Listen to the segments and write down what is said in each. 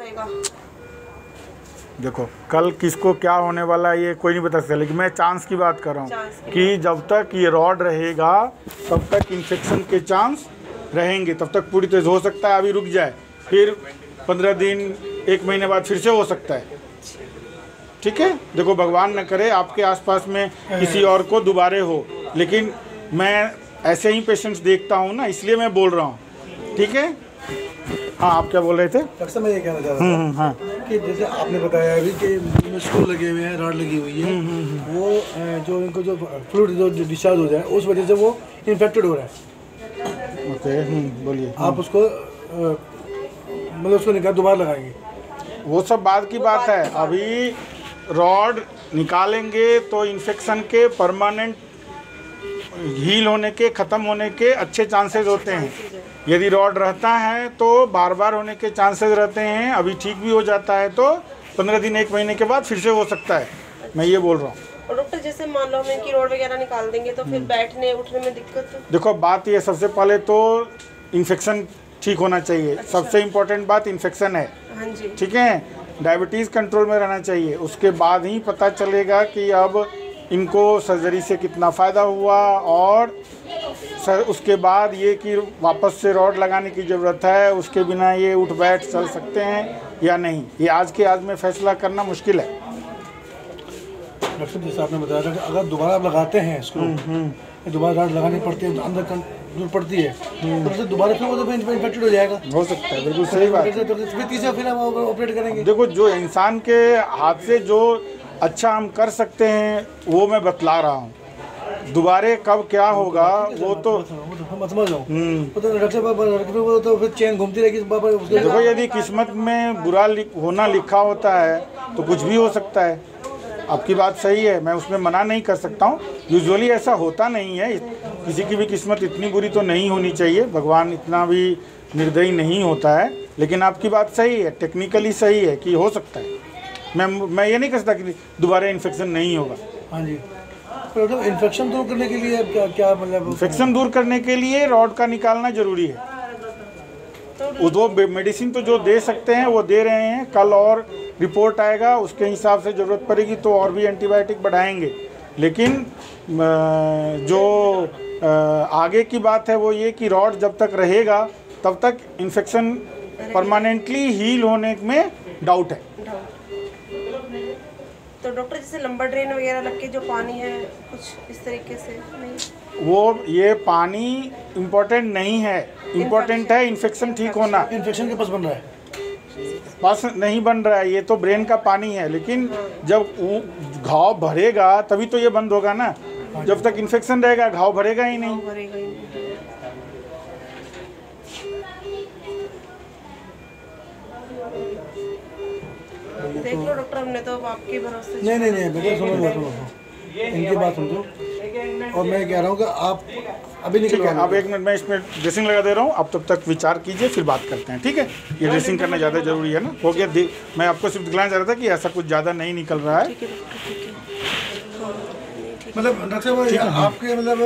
रहेगा? देखो कल किसको क्या होने वाला है ये कोई नहीं बता सकता, लेकिन मैं चांस की बात कर रहा हूँ कि जब तक ये रॉड रहेगा तब तक इन्फेक्शन के चांस रहेंगे, तब तक पूरी तरह हो सकता है अभी रुक जाए, फिर 15 दिन 1 महीने बाद फिर से हो सकता है। ठीक है, देखो भगवान न करे आपके आसपास में किसी और को दोबारे हो, लेकिन मैं ऐसे ही पेशेंट्स देखता हूँ ना, इसलिए मैं बोल रहा हूँ। ठीक है, हाँ आप क्या बोल रहे थे? डॉक्टर साहब मैं ये कहना चाह रहा था हाँ कि जैसे आपने बताया अभी कि स्क्रू लगे हुए हैं, रॉड लगी हुई है, वो जो इनको जो फ्लूइड जो डिस्चार्ज हो जाए उस वजह से वो इन्फेक्टेड हो रहा है। ओके, बोलिए। आप उसको मतलब उसको निकाल दोबारा लगाएंगे? वो सब बाद की बात है, अभी रॉड निकालेंगे तो इन्फेक्शन के परमानेंट हील होने के, ख़त्म होने के अच्छे चांसेस होते हैं। यदि रॉड रहता है तो बार बार होने के चांसेस रहते हैं, अभी ठीक भी हो जाता है तो 15 दिन 1 महीने के बाद फिर से हो सकता है, मैं ये बोल रहा हूँ। और डॉक्टर जैसे मान लो हमें कि रॉड वगैरह निकाल देंगे तो फिर बैठने उठने में दिक्कत? देखो बात ये, सबसे पहले तो इन्फेक्शन ठीक होना चाहिए। अच्छा। सबसे इम्पोर्टेंट बात इन्फेक्शन है। हाँ जी। ठीक है, डायबिटीज़ कंट्रोल में रहना चाहिए, उसके बाद ही पता चलेगा कि अब इनको सर्जरी से कितना फ़ायदा हुआ, और उसके बाद ये कि वापस से रॉड लगाने की ज़रूरत है, उसके बिना ये उठ बैठ चल सकते हैं या नहीं, ये आज में फैसला करना मुश्किल है। डॉक्टर जैसे आपने बताया था कि अगर दोबारा आप लगाते हैं इसको, दोबारा रॉड लगानी पड़ती है तो अंदर जरूरत पड़ती है, तो उससे दोबारा फिर वो इन्फेक्टेड हो जाएगा। हो सकता है, बिल्कुल सही बात है। फिर तीसरा फिर हम ऑपरेट करेंगे। देखो जो इंसान के हाथ से जो अच्छा हम कर सकते हैं वो मैं बतला रहा हूँ, दोबारे कब क्या होगा वो तो मत समझ जाओ। तो फिर चेन घूमती रहेगी। देखो यदि किस्मत में बुरा होना लिखा होता है तो कुछ भी हो सकता है। आपकी बात सही है, मैं उसमें मना नहीं कर सकता हूँ। यूजुअली ऐसा होता नहीं है, किसी की भी किस्मत इतनी बुरी तो नहीं होनी चाहिए, भगवान इतना भी निर्दयी नहीं होता है, लेकिन आपकी बात सही है, टेक्निकली सही है कि हो सकता है। मैं ये नहीं कह सकता कि दोबारा इन्फेक्शन नहीं होगा। हाँ जी, तो इन्फेक्शन दूर करने के लिए क्या मतलब? इन्फेक्शन दूर करने के लिए रॉड का निकालना जरूरी है। वो मेडिसिन तो जो दे सकते हैं वो दे रहे हैं, कल और रिपोर्ट आएगा, उसके हिसाब से ज़रूरत पड़ेगी तो और भी एंटीबायोटिक बढ़ाएंगे। लेकिन जो आगे की बात है वो ये कि रॉड जब तक रहेगा तब तक इन्फेक्शन परमानेंटली हील होने में डाउट है। तो डॉक्टर जैसे लंबा ड्रेन वगैरह लग के जो पानी है कुछ इस तरीके से नहीं? वो ये पानी इम्पोर्टेंट नहीं है, इम्पोर्टेंट है इन्फेक्शन ठीक होना। इन्फेक्शन के पास बन रहा है, पास नहीं बन रहा है, ये तो ब्रेन का पानी है, लेकिन जब घाव भरेगा तभी तो ये बंद होगा ना। जब तक इन्फेक्शन रहेगा घाव भरेगा ही नहीं। देख लो डॉक्टर, हमने तो आपके भरोसे। नहीं बेटा सुनो, इनकी बात समझो। और मैं कह रहा हूँ कि आप अभी निकल गए। अब 1 मिनट में इसमें ड्रेसिंग लगा दे रहा हूँ, आप तब तक विचार कीजिए फिर बात करते हैं। ठीक है, ये ड्रेसिंग करना ज़्यादा जरूरी है ना। हो गया, मैं आपको सिर्फ दिखलाना चाह रहा था कि ऐसा कुछ ज़्यादा नहीं निकल रहा है। मतलब डॉक्टर साहब आपके मतलब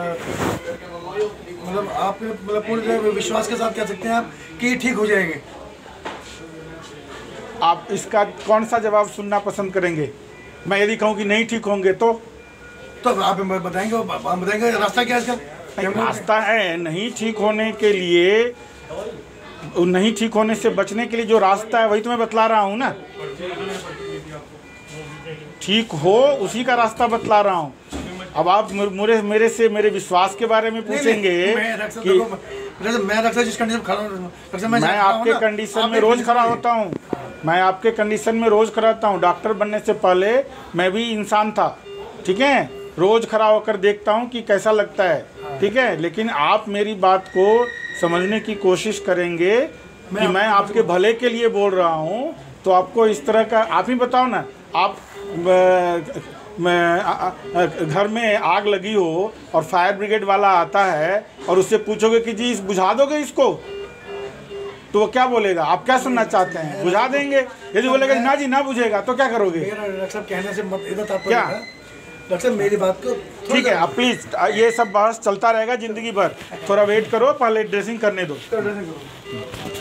आप मतलब पूरे विश्वास के साथ कह सकते हैं आप कि ठीक हो जाएंगे? आप इसका कौन सा जवाब सुनना पसंद करेंगे? मैं यदि कहूँ कि नहीं ठीक होंगे तो आप बताएंगे रास्ता क्या है इसका? रास्ता है नहीं ठीक होने के लिए, नहीं ठीक होने से बचने के लिए जो रास्ता है वही तो मैं बतला रहा हूँ ना। ठीक हो उसी का रास्ता बतला रहा हूँ। अब आप मेरे से मेरे विश्वास के बारे में पूछेंगे कि मैं आपके कंडीशन में रोज खड़ा होता हूँ, मैं आपके कंडीशन में रोज खड़ा होता हूँ। डॉक्टर बनने से पहले मैं भी इंसान था, ठीक है, रोज खड़ा होकर देखता हूँ कि कैसा लगता है, ठीक है। लेकिन आप मेरी बात को समझने की कोशिश करेंगे कि मैं आपके भले के लिए बोल रहा हूँ, तो आपको इस तरह का, आप ही बताओ ना। आप घर में आग लगी हो और फायर ब्रिगेड वाला आता है और उससे पूछोगे कि जी बुझा दोगे इसको, तो वो क्या बोलेगा? आप क्या सुनना चाहते हैं? बुझा देंगे। यदि बोलेगा ना जी ना बुझेगा तो क्या करोगे? कहने से क्या डॉक्टर मेरी बात को ठीक है, आप प्लीज, ये सब बहस चलता रहेगा जिंदगी भर, थोड़ा वेट करो, पहले ड्रेसिंग करने दो।